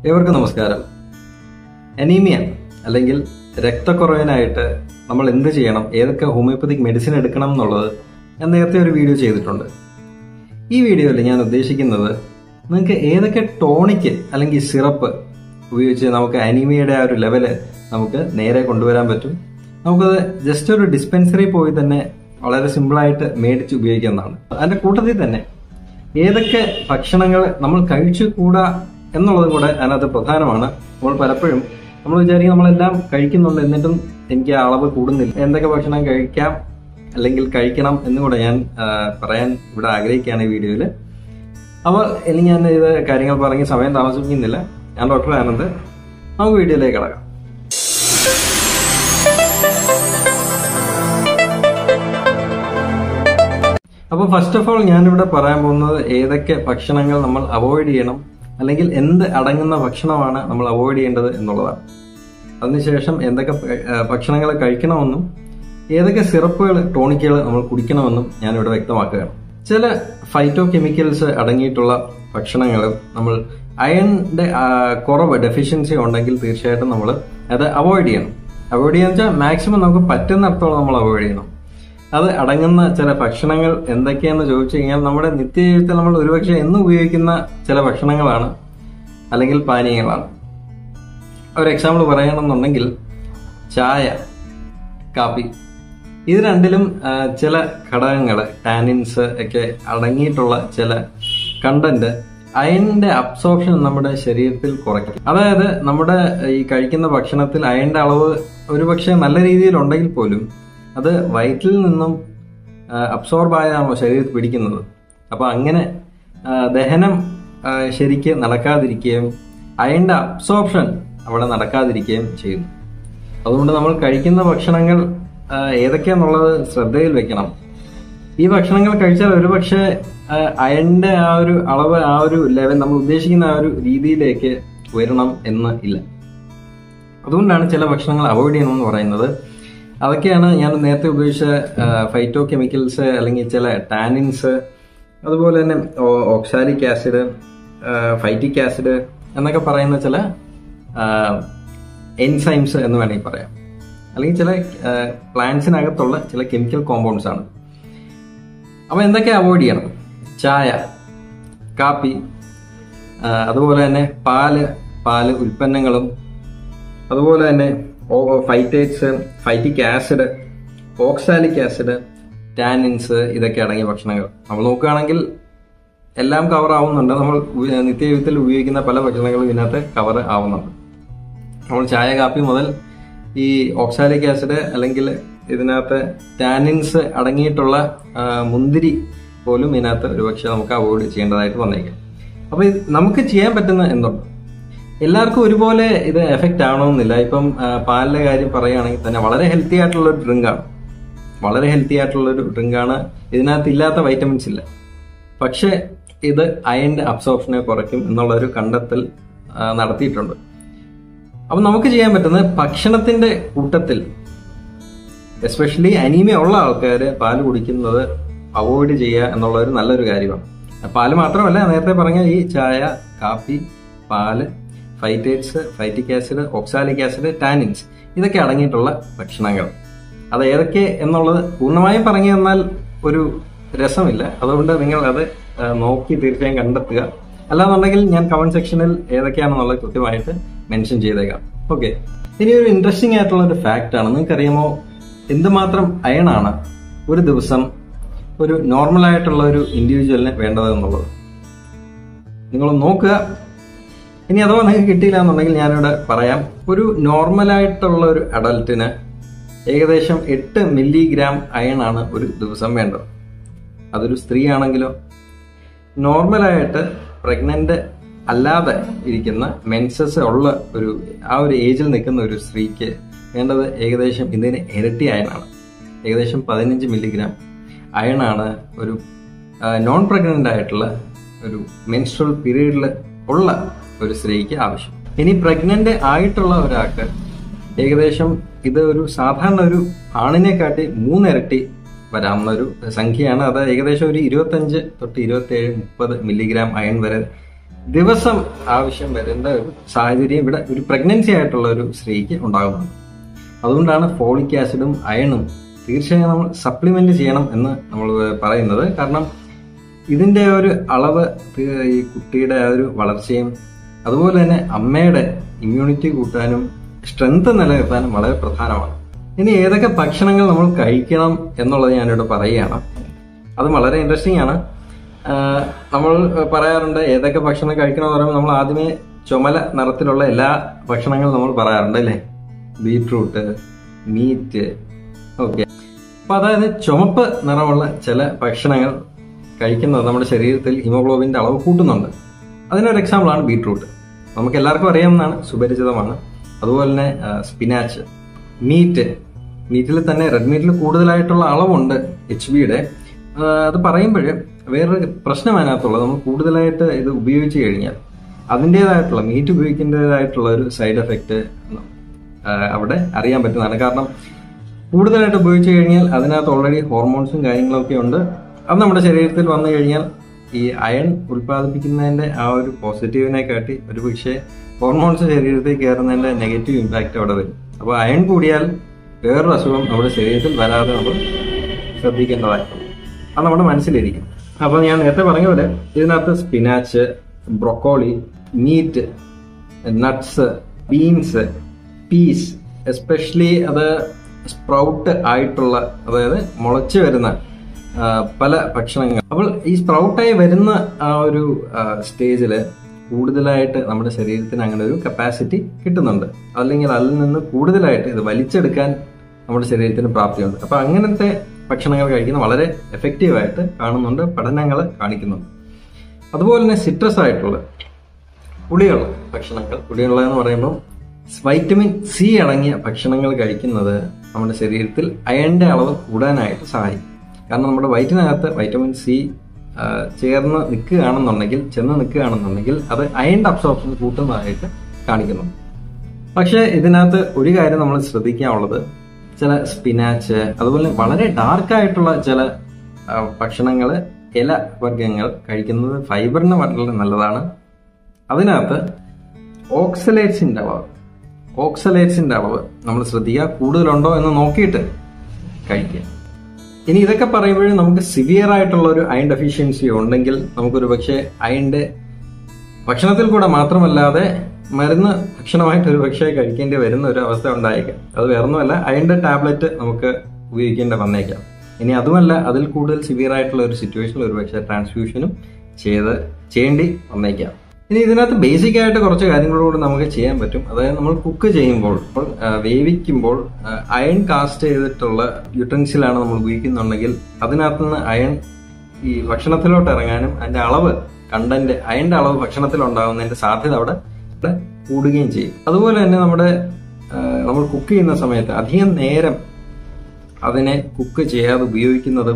ഏവർക്കും നമസ്കാരം. അനീമിയ അല്ലെങ്കിൽ രക്തക്കുറവിനായിട്ട് നമ്മൾ എന്ത് ചെയ്യണം, ഏതൊക്കെ ഹോമിയോപ്പതിക് മെഡിസിൻ എടുക്കണം എന്നുള്ളത് ഞാൻ നേരത്തെ ഒരു വീഡിയോ ചെയ്തിട്ടുണ്ട്. ഈ വീഡിയോയിൽ ഞാൻ ഉദ്ദേശിക്കുന്നത് നിങ്ങൾക്ക് ഏതൊക്കെ ടോണിക്ക് അല്ലെങ്കിൽ സിറപ്പ് ഉപയോഗിച്ച് നമുക്ക് അനീമിയയുടെ ആ ഒരു ലെവല് നമുക്ക് നേരെ കൊണ്ടുവരാൻ പറ്റും. നമുക്കത് ജസ്റ്റ് ഒരു ഡിസ്പെൻസറി പോയി തന്നെ വളരെ സിമ്പിളായിട്ട് മേടിച്ച് ഉപയോഗിക്കാവുന്നതാണ്. അതിന്റെ കൂട്ടത്തിൽ തന്നെ ഏതൊക്കെ ഭക്ഷണങ്ങൾ നമ്മൾ കഴിച്ചുകൂടാ എന്നുള്ളതും കൂടെ അതിനകത്ത് പ്രധാനമാണ്. നമ്മൾ പലപ്പോഴും നമ്മൾ വിചാരിക്കും നമ്മളെല്ലാം കഴിക്കുന്നുണ്ട്, എന്നിട്ടും എനിക്ക് ആ അളവ് കൂടുന്നില്ല. എന്തൊക്കെ ഭക്ഷണം കഴിക്കാം അല്ലെങ്കിൽ കഴിക്കണം എന്നുകൂടെ ഞാൻ പറയാൻ ഇവിടെ ആഗ്രഹിക്കുകയാണ് ഈ വീഡിയോയിൽ. അപ്പോൾ ഇനി ഞാൻ ഇത് കാര്യങ്ങൾ പറഞ്ഞ് സമയം താമസിപ്പിക്കുന്നില്ല. ഞാൻ ഡോക്ടർ ആനന്ദ്. നമുക്ക് വീഡിയോയിലേക്ക് കടക്കാം. അപ്പോൾ ഫസ്റ്റ് ഓഫ് ഓൾ ഞാനിവിടെ പറയാൻ പോകുന്നത് ഏതൊക്കെ ഭക്ഷണങ്ങൾ നമ്മൾ അവോയ്ഡ് ചെയ്യണം, അല്ലെങ്കിൽ എന്ത് അടങ്ങുന്ന ഭക്ഷണമാണ് നമ്മൾ അവോയ്ഡ് ചെയ്യേണ്ടത് എന്നുള്ളതാണ്. അതിനുശേഷം എന്തൊക്കെ ഭക്ഷണങ്ങൾ കഴിക്കണമെന്നും ഏതൊക്കെ സിറപ്പുകൾ ടോണിക്കുകൾ നമ്മൾ കുടിക്കണമെന്നും ഞാനിവിടെ വ്യക്തമാക്കുകയാണ്. ചില ഫൈറ്റോ കെമിക്കൽസ് അടങ്ങിയിട്ടുള്ള ഭക്ഷണങ്ങൾ നമ്മൾ അയണിന്റെ കുറവ് ഡെഫിഷ്യൻസി ഉണ്ടെങ്കിൽ തീർച്ചയായിട്ടും നമ്മൾ അത് അവോയ്ഡ് ചെയ്യണം. അവോയ്ഡ് ചെയ്യാന്ന് വെച്ചാൽ മാക്സിമം നമുക്ക് പറ്റുന്നിടത്തോളം നമ്മൾ അവോയ്ഡ് ചെയ്യണം. അത് അടങ്ങുന്ന ചില ഭക്ഷണങ്ങൾ എന്തൊക്കെയാണെന്ന് ചോദിച്ചു കഴിഞ്ഞാൽ നമ്മുടെ നിത്യജീവിതത്തിൽ നമ്മൾ ഒരുപക്ഷെ എന്നും ഉപയോഗിക്കുന്ന ചില ഭക്ഷണങ്ങളാണ് അല്ലെങ്കിൽ പാനീയങ്ങളാണ്. ഒരു എക്സാമ്പിൾ പറയുകയാണെന്നുണ്ടെങ്കിൽ ചായ, കാപ്പി, ഇത് രണ്ടിലും ചില ഘടകങ്ങൾ ടാനിൻസ് ഒക്കെ അടങ്ങിയിട്ടുള്ള ചില കണ്ടന്റ് അയണിന്റെ അബ്സോർപ്ഷൻ നമ്മുടെ ശരീരത്തിൽ കുറയ്ക്കും. അതായത് നമ്മുടെ ഈ കഴിക്കുന്ന ഭക്ഷണത്തിൽ അയണിന്റെ അളവ് ഒരുപക്ഷെ നല്ല രീതിയിൽ ഉണ്ടെങ്കിൽ പോലും അത് വയറ്റിൽ നിന്നും അബ്സോർബ് ആയാണല്ലോ ശരീരത്തിൽ പിടിക്കുന്നത്. അപ്പൊ അങ്ങനെ ദഹനം ശരിക്ക് നടക്കാതിരിക്കുകയും അയണിന്റെ അബ്സോർപ്ഷൻ അവിടെ നടക്കാതിരിക്കുകയും ചെയ്യുന്നു. അതുകൊണ്ട് നമ്മൾ കഴിക്കുന്ന ഭക്ഷണങ്ങൾ ഏതൊക്കെയാന്നുള്ളത് ശ്രദ്ധയിൽ വെക്കണം. ഈ ഭക്ഷണങ്ങൾ കഴിച്ചാൽ ഒരുപക്ഷെ അയണിന്റെ ആ ഒരു അളവ്, ആ ഒരു ലെവൽ നമ്മൾ ഉദ്ദേശിക്കുന്ന ആ ഒരു രീതിയിലേക്ക് വരണം എന്ന് ഇല്ല. അതുകൊണ്ടാണ് ചില ഭക്ഷണങ്ങൾ അവോയ്ഡ് ചെയ്യണമെന്ന് പറയുന്നത്. അതൊക്കെയാണ് ഞാൻ നേരത്തെ ഉപയോഗിച്ച ഫൈറ്റോ കെമിക്കൽസ് അല്ലെങ്കിൽ ചില ടാനിൻസ്, അതുപോലെ തന്നെ ഓക്സാലിക് ആസിഡ്, ഫൈറ്റിക് ആസിഡ് എന്നൊക്കെ പറയുന്ന ചില എൻസൈംസ് എന്ന് വേണമെങ്കിൽ പറയാം. അല്ലെങ്കിൽ ചില പ്ലാന്റ്സിനകത്തുള്ള ചില കെമിക്കൽ കോമ്പൗണ്ട്സ് ആണ്. അപ്പൊ എന്തൊക്കെ അവോയ്ഡ് ചെയ്യണം? ചായ, കാപ്പി, അതുപോലെ തന്നെ പാല് ഉൽപ്പന്നങ്ങളും, അതുപോലെ തന്നെ phytates, phytic acid, oxalic acid, tannins, ഇതൊക്കെ അടങ്ങിയ ഭക്ഷണങ്ങൾ നമ്മൾ നോക്കുകയാണെങ്കിൽ എല്ലാം കവർ ആവുന്നുണ്ട്. നമ്മൾ നിത്യജീവിതത്തിൽ ഉപയോഗിക്കുന്ന പല ഭക്ഷണങ്ങളും ഇതിനകത്ത് കവർ ആവുന്നുണ്ട്. നമ്മൾ ചായ, കാപ്പി മുതൽ ഈ ഓക്സാലിക് ആസിഡ് അല്ലെങ്കിൽ ഇതിനകത്ത് ടാനിൻസ് അടങ്ങിയിട്ടുള്ള മുന്തിരി പോലും ഇതിനകത്ത് ഒരുപക്ഷെ നമുക്ക് അവോയ്ഡ് ചെയ്യേണ്ടതായിട്ട് വന്നേക്കാം. അപ്പൊ നമുക്ക് ചെയ്യാൻ പറ്റുന്ന എന്തുണ്ട്? എല്ലാവർക്കും ഒരുപോലെ ഇത് എഫക്റ്റ് ആവണമെന്നില്ല. ഇപ്പം പാലിന്റെ കാര്യം പറയുകയാണെങ്കിൽ തന്നെ വളരെ ഹെൽത്തി ആയിട്ടുള്ള ഒരു ഡ്രിങ്കാണ്. ഇതിനകത്ത് ഇല്ലാത്ത വൈറ്റമിൻസ് ഇല്ല. പക്ഷെ ഇത് അയണിന്റെ അബ്സോർപ്ഷനെ കുറയ്ക്കും എന്നുള്ള ഒരു കണ്ടെത്തൽ നടത്തിയിട്ടുണ്ട്. അപ്പൊ നമുക്ക് ചെയ്യാൻ പറ്റുന്നത് ഭക്ഷണത്തിന്റെ കൂട്ടത്തിൽ എസ്പെഷ്യലി അനീമിയ ഉള്ള ആൾക്കാര് പാല് കുടിക്കുന്നത് അവോയ്ഡ് ചെയ്യുക എന്നുള്ള ഒരു നല്ലൊരു കാര്യമാണ്. പാല് മാത്രമല്ല, നേരത്തെ പറഞ്ഞ ഈ ചായ, കാപ്പി, പാല്, phytates, phytic acid, oxalic acid, tannins, ഇതൊക്കെ അടങ്ങിയിട്ടുള്ള ഭക്ഷണങ്ങൾ. അത് ഏതൊക്കെ എന്നുള്ളത് പൂർണ്ണമായും പറഞ്ഞു തന്നാൽ ഒരു രസമില്ല. അതുകൊണ്ട് നിങ്ങൾ അത് നോക്കി തീർച്ചയായും കണ്ടെത്തുക. അല്ലാന്നുണ്ടെങ്കിൽ ഞാൻ കമന്റ് സെക്ഷനിൽ ഏതൊക്കെയാണെന്നുള്ളത് കൃത്യമായിട്ട് മെൻഷൻ ചെയ്തേക്കാം. ഓക്കെ, ഇനി ഒരു ഇൻട്രസ്റ്റിംഗ് ആയിട്ടുള്ള ഒരു ഫാക്റ്റ് ആണ്. നിങ്ങൾക്കറിയാമോ എന്തുമാത്രം അയണാണ് ഒരു ദിവസം ഒരു നോർമൽ ആയിട്ടുള്ള ഒരു ഇൻഡിവിജ്വലിന് വേണ്ടത് എന്നുള്ളത് നിങ്ങൾ നോക്കുക. ഇനി അഥവാ നിങ്ങൾക്ക് കിട്ടിയില്ല എന്നുണ്ടെങ്കിൽ ഞാനിവിടെ പറയാം. ഒരു നോർമലായിട്ടുള്ള ഒരു അഡൽട്ടിന് ഏകദേശം 8 മില്ലിഗ്രാം അയണാണ് ഒരു ദിവസം വേണ്ടത്. അതൊരു സ്ത്രീ ആണെങ്കിലോ, നോർമലായിട്ട് പ്രഗ്നന്റ് അല്ലാതെ ഇരിക്കുന്ന മെൻസസ് ഉള്ള ആ ഒരു ഏജിൽ നിൽക്കുന്ന ഒരു സ്ത്രീക്ക് വേണ്ടത് ഏകദേശം ഇതിന് ഇരട്ടി അയണാണ്. ഏകദേശം 15 മില്ലിഗ്രാം അയണാണ് ഒരു നോൺ പ്രഗ്നന്റ് ആയിട്ടുള്ള ഒരു മെൻസ്ട്രൽ പീരീഡിൽ ഉള്ള ഒരു സ്ത്രീക്ക് ആവശ്യം. ഇനി പ്രഗ്നന്റ് ആയിട്ടുള്ള ഒരാൾക്ക് ഏകദേശം ഇത് ഒരു സാധാരണ ഒരു ആണിനെ കാട്ടി 3 ഇരട്ടി വരാവുന്ന ഒരു സംഖ്യയാണ്. അത് ഏകദേശം ഒരു 25 തൊട്ട് 27-30 മില്ലിഗ്രാം അയൺ വരെ ദിവസം ആവശ്യം വരുന്ന ഒരു സാഹചര്യം ഇവിടെ ഒരു പ്രഗ്നൻസി ആയിട്ടുള്ള ഒരു സ്ത്രീക്ക് ഉണ്ടാകുന്നുണ്ട്. അതുകൊണ്ടാണ് ഫോളിക് ആസിഡും അയണും തീർച്ചയായും നമ്മൾ സപ്ലിമെന്റ് ചെയ്യണം എന്ന് നമ്മൾ പറയുന്നത്. കാരണം ഇതിന്റെ ഒരു അളവ് ഈ കുട്ടിയുടെ ആ ഒരു വളർച്ചയും അതുപോലെ തന്നെ അമ്മയുടെ ഇമ്മ്യൂണിറ്റി കൂട്ടാനും സ്ട്രെങ്ത് നിലനിർത്താനും വളരെ പ്രധാനമാണ്. ഇനി ഏതൊക്കെ ഭക്ഷണങ്ങൾ നമ്മൾ കഴിക്കണം എന്നുള്ളത് ഞാനിവിടെ പറയുകയാണ്. അത് വളരെ ഇൻട്രസ്റ്റിംഗ് ആണ്. നമ്മൾ പറയാറുണ്ട് ഏതൊക്കെ ഭക്ഷണം കഴിക്കണം എന്ന് പറയുമ്പോൾ നമ്മൾ ആദ്യമേ ചുമല നിറത്തിലുള്ള എല്ലാ ഭക്ഷണങ്ങളും നമ്മൾ പറയാറുണ്ട് അല്ലേ? Beetroot, meat, okay. അപ്പൊ അതായത് ചുമപ്പ് നിറമുള്ള ചില ഭക്ഷണങ്ങൾ കഴിക്കുന്നത് നമ്മുടെ ശരീരത്തിൽ ഹിമോഗ്ലോബിന്റെ അളവ് കൂട്ടുന്നുണ്ട്. അതിനൊരു എക്സാമ്പിളാണ് ബീട്രൂട്ട്. നമുക്ക് എല്ലാവർക്കും അറിയാവുന്നതാണ്, സുപരിചിതമാണ്. അതുപോലെ തന്നെ സ്പിനാച്ച്, മീറ്റിൽ തന്നെ റെഡ് മീറ്റിൽ കൂടുതലായിട്ടുള്ള അളവുണ്ട് HBയുടെ. അത് പറയുമ്പോൾ വേറൊരു പ്രശ്നം അതിനകത്തുള്ളത്, നമ്മൾ കൂടുതലായിട്ട് ഇത് ഉപയോഗിച്ച് കഴിഞ്ഞാൽ അതിൻ്റെതായിട്ടുള്ള മീറ്റ് ഉപയോഗിക്കേണ്ടതായിട്ടുള്ള ഒരു സൈഡ് എഫക്റ്റ് അവിടെ അറിയാൻ പറ്റുന്നതാണ്. കാരണം കൂടുതലായിട്ട് ഉപയോഗിച്ച് കഴിഞ്ഞാൽ അതിനകത്ത് ഓൾറെഡി ഹോർമോൺസും കാര്യങ്ങളൊക്കെ ഉണ്ട്. അത് നമ്മുടെ ശരീരത്തിൽ വന്നു കഴിഞ്ഞാൽ ഈ അയൺ ഉൽപ്പാദിപ്പിക്കുന്നതിന്റെ ആ ഒരു പോസിറ്റീവിനെ കാട്ടി ഒരു പക്ഷേ ഹോർമോൺസ് ശരീരത്തിൽ കയറുന്നതിന്റെ നെഗറ്റീവ് ഇമ്പാക്റ്റ് അവിടെ വരും. അപ്പോൾ അയൺ കൂടിയാൽ വേറൊരു അസുഖം നമ്മുടെ ശരീരത്തിൽ വരാതെ നമ്മൾ ശ്രദ്ധിക്കേണ്ടതായിട്ടുണ്ട്. അത് നമ്മുടെ മനസ്സിലിരിക്കും. അപ്പൊ ഞാൻ നേരത്തെ പറഞ്ഞ പോലെ ഇതിനകത്ത് spinach, broccoli, meat, nuts, beans, peas, especially അത് സ്പ്രൗട്ട് ആയിട്ടുള്ള, അതായത് മുളച്ചു വരുന്ന പല ഭക്ഷണങ്ങൾ. അപ്പോൾ ഈ സ്പ്രൗട്ടായി വരുന്ന ആ ഒരു സ്റ്റേജിൽ കൂടുതലായിട്ട് നമ്മുടെ ശരീരത്തിന് അങ്ങനെ ഒരു കപ്പാസിറ്റി കിട്ടുന്നുണ്ട്. അല്ലെങ്കിൽ അതിൽ നിന്ന് കൂടുതലായിട്ട് ഇത് വലിച്ചെടുക്കാൻ നമ്മുടെ ശരീരത്തിന് പ്രാപ്തിയുണ്ട്. അപ്പൊ അങ്ങനത്തെ ഭക്ഷണങ്ങൾ കഴിക്കുന്ന വളരെ എഫക്റ്റീവായിട്ട് കാണുന്നുണ്ട്, പഠനങ്ങൾ കാണിക്കുന്നുണ്ട്. അതുപോലെ തന്നെ സിട്രസ് ആയിട്ടുള്ള പുളിയുള്ള ഭക്ഷണങ്ങൾ, പുളിയുള്ളതെന്ന് പറയുമ്പോൾ വൈറ്റമിൻ സി അടങ്ങിയ ഭക്ഷണങ്ങൾ കഴിക്കുന്നത് നമ്മുടെ ശരീരത്തിൽ അയണിന്റെ അളവ് കൂടാനായിട്ട് സഹായിക്കും. കാരണം നമ്മുടെ വയറ്റിനകത്ത് വൈറ്റമിൻ സി ചെന്ന് നിൽക്കുകയാണെന്നുണ്ടെങ്കിൽ അത് അയണിന്റെ അബ്സോർപ്ഷൻ കൂട്ടുന്നതായിട്ട് കാണിക്കുന്നു. പക്ഷെ ഇതിനകത്ത് ഒരു കാര്യം നമ്മൾ ശ്രദ്ധിക്കാനുള്ളത്, ചില സ്പിനാച്ച് അതുപോലെ വളരെ ഡാർക്ക് ആയിട്ടുള്ള ചില ഭക്ഷണങ്ങൾ, ഇല വർഗ്ഗങ്ങൾ കഴിക്കുന്നത് ഫൈബറിന് വളരെ നല്ലതാണ്. അതിനകത്ത് ഓക്സലേറ്റ്സിന്റെ അളവ് നമ്മൾ ശ്രദ്ധിക്കുക, കൂടുതലുണ്ടോ എന്ന് നോക്കിയിട്ട് കഴിക്കുക. ഇനി ഇതൊക്കെ പറയുമ്പോഴും നമുക്ക് സിവിയർ ആയിട്ടുള്ള ഒരു അയൺ ഡെഫിഷ്യൻസി ഉണ്ടെങ്കിൽ നമുക്കൊരു പക്ഷേ അയണിന്റെ ഭക്ഷണത്തിൽ കൂടെ മാത്രമല്ലാതെ മരുന്ന് ഭക്ഷണമായിട്ട് ഒരു പക്ഷേ കഴിക്കേണ്ടി വരുന്ന ഒരു അവസ്ഥ ഉണ്ടായേക്കാം. അത് വേറൊന്നുമല്ല, അയണിന്റെ ടാബ്ലറ്റ് നമുക്ക് ഉപയോഗിക്കേണ്ടി വന്നേക്കാം. ഇനി അതുമല്ല, അതിൽ കൂടുതൽ സിവിയർ ആയിട്ടുള്ള ഒരു സിറ്റുവേഷനിൽ ഒരു പക്ഷേ ട്രാൻസ്ഫ്യൂഷനും ചെയ്യേണ്ടി വന്നേക്കാം. ഇനി ഇതിനകത്ത് ബേസിക് ആയിട്ട് കുറച്ച് കാര്യങ്ങളോട് നമുക്ക് ചെയ്യാൻ പറ്റും. അതായത് നമ്മൾ കുക്ക് ചെയ്യുമ്പോൾ, വേവിക്കുമ്പോൾ അയൺ കാസ്റ്റ് ചെയ്തിട്ടുള്ള യൂട്ടൻസിലാണ് നമ്മൾ ഉപയോഗിക്കുന്നുണ്ടെങ്കിൽ അതിനകത്ത് നിന്ന് അയൺ ഈ ഭക്ഷണത്തിലോട്ട് ഇറങ്ങാനും അതിന്റെ അളവ് അയണിന്റെ അളവ് ഭക്ഷണത്തിൽ ഉണ്ടാകുന്നതിന്റെ സാധ്യത അവിടെ കൂടുകയും ചെയ്യും. അതുപോലെ തന്നെ നമ്മൾ കുക്ക് ചെയ്യുന്ന സമയത്ത് അധികം നേരം അതിനെ കുക്ക് ചെയ്യാതെ ഉപയോഗിക്കുന്നതും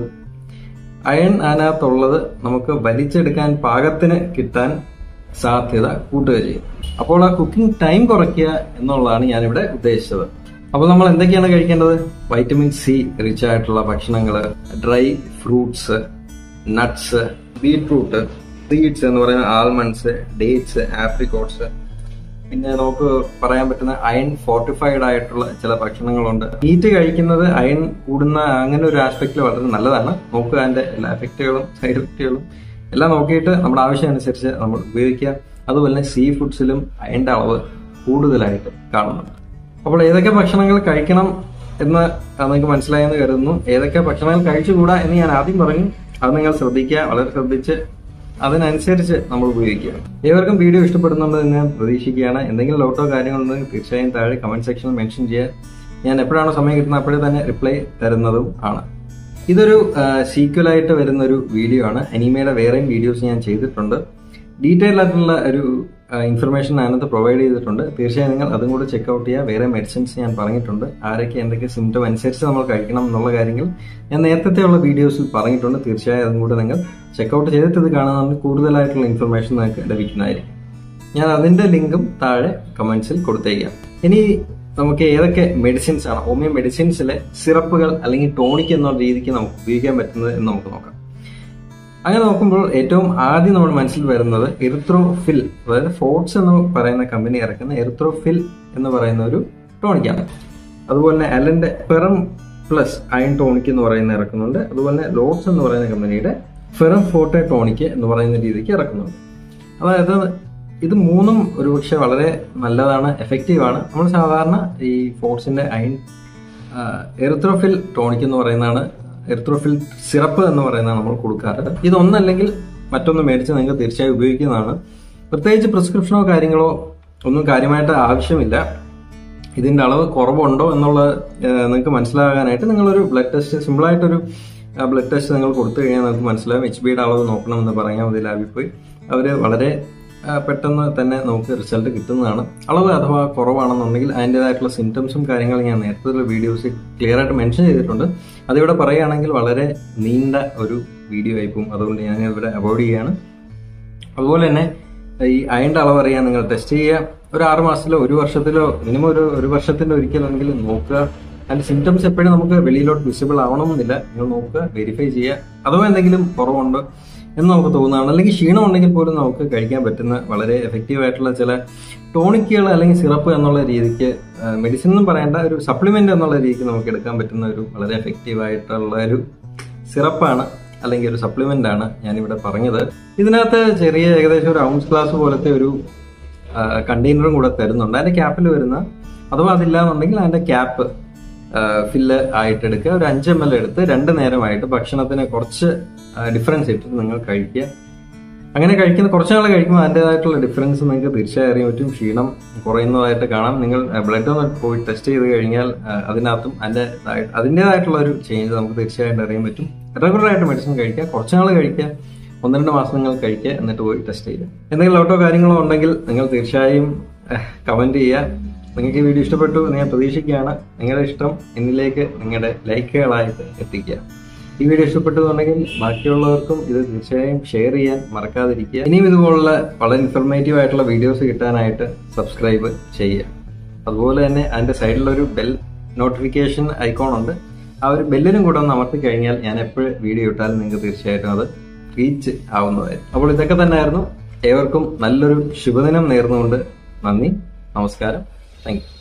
അയൺ അതിനകത്തുള്ളത് നമുക്ക് വലിച്ചെടുക്കാൻ പാകത്തിന് കിട്ടാൻ സാധ്യത കൂട്ടുക ചെയ്യും. അപ്പോൾ ആ കുക്കിംഗ് ടൈം കുറയ്ക്കുക എന്നുള്ളതാണ് ഞാനിവിടെ ഉദ്ദേശിച്ചത്. അപ്പോൾ നമ്മൾ എന്തൊക്കെയാണ് കഴിക്കേണ്ടത്? വൈറ്റമിൻ സി റിച്ച് ആയിട്ടുള്ള ഭക്ഷണങ്ങൾ, dry fruits, nuts, beetroot, seeds എന്ന് പറയുന്ന ആൽമണ്ട്സ്, ഡേറ്റ്സ്, ആപ്രിക്കോട്ട്സ്. പിന്നെ നമുക്ക് പറയാൻ പറ്റുന്ന അയൺ ഫോർട്ടിഫൈഡ് ആയിട്ടുള്ള ചില ഭക്ഷണങ്ങളുണ്ട്. മീറ്റ് കഴിക്കുന്നത് അയൺ കൂടുന്ന അങ്ങനെ ഒരു ആസ്പെക്റ്റിൽ വളരെ നല്ലതാണ്. നോക്കുക, അതിന്റെ എല്ലാ എഫക്റ്റുകളും സൈഡ് എഫക്റ്റുകളും എല്ലാം നോക്കിയിട്ട് നമ്മുടെ ആവശ്യം അനുസരിച്ച് നമ്മൾ ഉപയോഗിക്കുക. അതുപോലെ തന്നെ സീ ഫുഡ്സിലും അയണിന്റെ അളവ് കൂടുതലായിട്ട് കാണുന്നുണ്ട്. അപ്പോൾ ഏതൊക്കെ ഭക്ഷണങ്ങൾ കഴിക്കണം എന്ന് നിങ്ങൾക്ക് മനസ്സിലായെന്ന് കരുതുന്നു. ഏതൊക്കെ ഭക്ഷണങ്ങൾ കഴിച്ചുകൂടാ എന്ന് ഞാൻ ആദ്യം പറഞ്ഞു. അത് നിങ്ങൾ ശ്രദ്ധിക്കുക, വളരെ ശ്രദ്ധിച്ച് അതിനനുസരിച്ച് നമ്മൾ ഉപയോഗിക്കുക. ഏവർക്കും വീഡിയോ ഇഷ്ടപ്പെടുന്നുണ്ടെന്ന് ഞാൻ പ്രതീക്ഷിക്കുകയാണ്. എന്തെങ്കിലും ഡൗട്ടോ കാര്യങ്ങളുണ്ടെങ്കിൽ തീർച്ചയായും താഴെ കമന്റ് സെക്ഷനിൽ മെൻഷൻ ചെയ്യുക. ഞാൻ എപ്പോഴാണോ സമയം കിട്ടുന്നത് അപ്പോഴേ തന്നെ റിപ്ലൈ തരുന്നതും ആണ്. ഇതൊരു സീക്വലായിട്ട് വരുന്ന ഒരു വീഡിയോ ആണ്. അനീമയുടെ വേറെയും വീഡിയോസ് ഞാൻ ചെയ്തിട്ടുണ്ട്. ഡീറ്റെയിൽ ആയിട്ടുള്ള ഒരു ഇൻഫർമേഷൻ അതിനകത്ത് പ്രൊവൈഡ് ചെയ്തിട്ടുണ്ട്. തീർച്ചയായും നിങ്ങൾ അതും കൂടെ ചെക്ക്ഔട്ട് ചെയ്യുക. വേറെ മെഡിസിൻസ് ഞാൻ പറഞ്ഞിട്ടുണ്ട്. ആരൊക്കെ എന്തൊക്കെ സിംറ്റം അനുസരിച്ച് നമ്മൾ കഴിക്കണം എന്നുള്ള കാര്യങ്ങൾ ഞാൻ നേരത്തെ ഉള്ള വീഡിയോസിൽ പറഞ്ഞിട്ടുണ്ട്. തീർച്ചയായും അതും കൂടെ നിങ്ങൾ ചെക്ക്ഔട്ട് ചെയ്തിട്ട് ഇത് കാണുന്നതിന് കൂടുതലായിട്ടുള്ള ഇൻഫർമേഷൻ നിങ്ങൾക്ക് ലഭിക്കുന്നതായിരിക്കും. ഞാൻ അതിന്റെ ലിങ്കും താഴെ കമന്റ്സിൽ കൊടുത്തേക്കാം. ഇനി നമുക്ക് ഏതൊക്കെ മെഡിസിൻസ് ആണ് ഹോമിയോ മെഡിസിൻസിലെ സിറപ്പുകൾ അല്ലെങ്കിൽ ടോണിക് എന്ന രീതിക്ക് നമുക്ക് ഉപയോഗിക്കാൻ പറ്റുന്നത് എന്ന് നമുക്ക് നോക്കാം. അങ്ങനെ നോക്കുമ്പോൾ ഏറ്റവും ആദ്യം നമ്മൾ മനസ്സിൽ വരുന്നത് എറിത്രോഫിൽ, അതായത് ഫോർട്സ് എന്ന് പറയുന്ന കമ്പനി ഇറക്കുന്ന എറിത്രോഫിൽ എന്ന് പറയുന്ന ഒരു ടോണിക്കാണ്. അതുപോലെ തന്നെ അലന്റെ ഫെറം പ്ലസ് അയൺ ടോണിക് എന്ന് പറയുന്ന ഇറക്കുന്നുണ്ട്. അതുപോലെ തന്നെ ലോഡ്സ് എന്ന് പറയുന്ന കമ്പനിയുടെ ഫെറം ഫോർട്ടെ ടോണിക് എന്ന് പറയുന്ന രീതിക്ക് ഇറക്കുന്നുണ്ട്. അതായത് ഇത് മൂന്നും ഒരുപക്ഷെ വളരെ നല്ലതാണ്, എഫക്റ്റീവാണ്. നമ്മൾ സാധാരണ ഈ ഫോർട്സിന്റെ അയൺ എറിത്രോഫിൽ ടോണിക് എന്ന് പറയുന്നതാണ്, എറിത്രോഫിൽ സിറപ്പ് എന്ന് പറയുന്നതാണ് നമ്മൾ കൊടുക്കാറ്. ഇതൊന്നല്ലെങ്കിൽ മറ്റൊന്ന് മേടിച്ച് നിങ്ങൾക്ക് തീർച്ചയായും ഉപയോഗിക്കുന്നതാണ്. പ്രത്യേകിച്ച് പ്രിസ്ക്രിപ്ഷനോ കാര്യങ്ങളോ ഒന്നും കാര്യമായിട്ട് ആവശ്യമില്ല. ഇതിന്റെ അളവ് കുറവുണ്ടോ എന്നുള്ളത് നിങ്ങൾക്ക് മനസ്സിലാകാനായിട്ട് നിങ്ങളൊരു ബ്ലഡ് ടെസ്റ്റ്, സിമ്പിളായിട്ടൊരു ബ്ലഡ് ടെസ്റ്റ് നിങ്ങൾ കൊടുത്തു കഴിഞ്ഞാൽ നിങ്ങൾക്ക് മനസ്സിലാവും. HBയുടെ അളവ് നോക്കണമെന്ന് പറഞ്ഞാൽ മതി, ലാബിൽ പോയി അവർ വളരെ പെട്ടെന്ന് തന്നെ നമുക്ക് റിസൾട്ട് കിട്ടുന്നതാണ്. അളവ് അഥവാ കുറവാണെന്നുണ്ടെങ്കിൽ അതിൻ്റെതായിട്ടുള്ള സിംറ്റംസും കാര്യങ്ങളും ഞാൻ നേരത്തെ വീഡിയോസ് ക്ലിയർ ആയിട്ട് മെൻഷൻ ചെയ്തിട്ടുണ്ട്. അതിവിടെ പറയുകയാണെങ്കിൽ വളരെ നീണ്ട ഒരു വീഡിയോ ആയിപ്പോവും. അതുകൊണ്ട് ഞാൻ ഇവിടെ അവോയ്ഡ് ചെയ്യുകയാണ്. അതുപോലെ തന്നെ ഈ അയണിന്റെ അളവ് അറിയാൻ നിങ്ങൾ ടെസ്റ്റ് ചെയ്യുക. ഒരു 6 മാസത്തിലോ 1 വർഷത്തിലോ മിനിമം ഒരു വർഷത്തിന്റെ ഒരിക്കലെങ്കിലും നോക്കുക. അതിന്റെ സിംറ്റംസ് എപ്പോഴും നമുക്ക് വെളിയിലോട്ട് വിസിബിൾ ആവണമെന്നില്ല. നിങ്ങൾ നോക്കുക, വെരിഫൈ ചെയ്യുക. അഥവാ എന്തെങ്കിലും കുറവുണ്ട് എന്ന് നമുക്ക് തോന്നുകയാണ്, അല്ലെങ്കിൽ ക്ഷീണം ഉണ്ടെങ്കിൽ പോലും നമുക്ക് കഴിക്കാൻ പറ്റുന്ന വളരെ എഫക്റ്റീവ് ആയിട്ടുള്ള ചില ടോണിക്കുകൾ അല്ലെങ്കിൽ സിറപ്പ് എന്നുള്ള രീതിക്ക്, മെഡിസിൻ എന്നും പറയേണ്ട, ഒരു സപ്ലിമെന്റ് എന്നുള്ള രീതിക്ക് നമുക്ക് എടുക്കാൻ പറ്റുന്ന ഒരു വളരെ എഫക്റ്റീവ് ആയിട്ടുള്ള ഒരു സിറപ്പാണ് അല്ലെങ്കിൽ ഒരു സപ്ലിമെന്റ് ആണ് ഞാനിവിടെ പറഞ്ഞത്. ഇതിനകത്ത് ചെറിയ ഏകദേശം ഒരു ഔൺസ് ഗ്ലാസ് പോലത്തെ ഒരു കണ്ടെയ്നറും കൂടെ തരുന്നുണ്ട്. അതിന്റെ ക്യാപ്പിൽ വരുന്ന, അഥവാ അതില്ലാന്നുണ്ടെങ്കിൽ അതിന്റെ ക്യാപ്പ് ഫില്ല് ആയിട്ട് എടുക്കുക. ഒരു 5 ml എടുത്ത് 2 നേരമായിട്ട് ഭക്ഷണത്തിന് കുറച്ച് ഡിഫറൻസ് ഇട്ടിട്ട് നിങ്ങൾ കഴിക്കുക. അങ്ങനെ കഴിക്കുന്ന കുറച്ച് നാൾ കഴിക്കുമ്പോൾ അതിൻ്റെതായിട്ടുള്ള ഡിഫറൻസ് നിങ്ങൾക്ക് തീർച്ചയായും അറിയാൻ പറ്റും. ക്ഷീണം കുറയുന്നതായിട്ട് കാണാം. നിങ്ങൾ ബ്ലഡ് ഒന്ന് പോയി ടെസ്റ്റ് ചെയ്ത് കഴിഞ്ഞാൽ അതിനകത്തും അതിൻ്റെതായിട്ടുള്ള ഒരു ചേഞ്ച് നമുക്ക് തീർച്ചയായിട്ടും അറിയാൻ പറ്റും. റെഗുലറായിട്ട് മെഡിസിൻ കഴിക്കുക, കുറച്ച് നാൾ കഴിക്കുക, 1-2 മാസം നിങ്ങൾ കഴിക്കുക, എന്നിട്ട് പോയി ടെസ്റ്റ് ചെയ്യുക. എന്തെങ്കിലും ഡൗട്ടോ കാര്യങ്ങളോ ഉണ്ടെങ്കിൽ നിങ്ങൾ തീർച്ചയായും കമന്റ് ചെയ്യുക. നിങ്ങൾക്ക് ഈ വീഡിയോ ഇഷ്ടപ്പെട്ടു എന്ന് ഞാൻ പ്രതീക്ഷിക്കുകയാണ്. നിങ്ങളുടെ ഇഷ്ടം എന്നിലേക്ക് നിങ്ങളുടെ ലൈക്കുകളായിട്ട് എത്തിക്കുക. ഈ വീഡിയോ ഇഷ്ടപ്പെട്ടതുണ്ടെങ്കിൽ ബാക്കിയുള്ളവർക്കും ഇത് തീർച്ചയായും ഷെയർ ചെയ്യാൻ മറക്കാതിരിക്കുക. ഇനിയും ഇതുപോലുള്ള വളരെ ഇൻഫർമേറ്റീവ് ആയിട്ടുള്ള വീഡിയോസ് കിട്ടാനായിട്ട് സബ്സ്ക്രൈബ് ചെയ്യുക. അതുപോലെ തന്നെ അതിന്റെ സൈഡിലൊരു ബെൽ നോട്ടിഫിക്കേഷൻ ഐക്കോൺ ഉണ്ട്. ആ ഒരു ബെല്ലിനും കൂടെ ഒന്ന് അമർത്തി കഴിഞ്ഞാൽ ഞാൻ എപ്പോഴും വീഡിയോ ഇട്ടാലും നിങ്ങൾക്ക് തീർച്ചയായിട്ടും അത് റീച്ച് ആവുന്നതായിരിക്കും. അപ്പോൾ ഇതൊക്കെ തന്നെയായിരുന്നു. ഏവർക്കും നല്ലൊരു ശുഭദിനം നേർന്നുകൊണ്ട് നന്ദി, നമസ്കാരം, താങ്ക് യു.